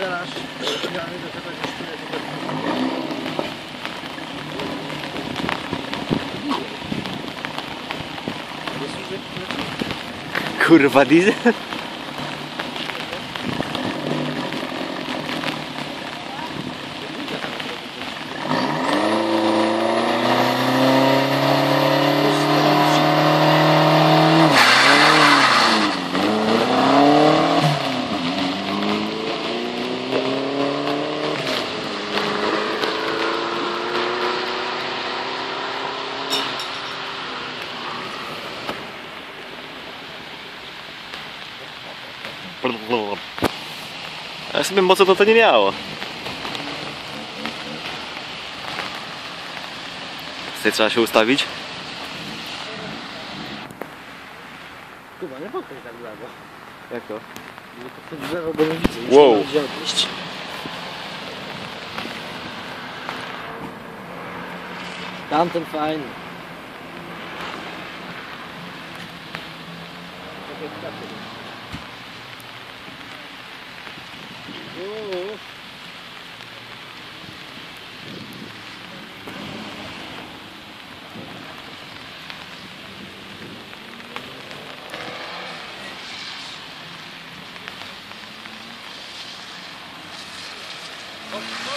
garaż, zmiany do tego kosztuje to Kurwa, diesel? Ja sobie mocy to nie miało. Tutaj trzeba się ustawić. Chyba nie podchodź tak w lewo. Jak to? Nie podchodź w lewo, bo nie widzę. Wow. Muszę odnieść. Tamten fajny. O,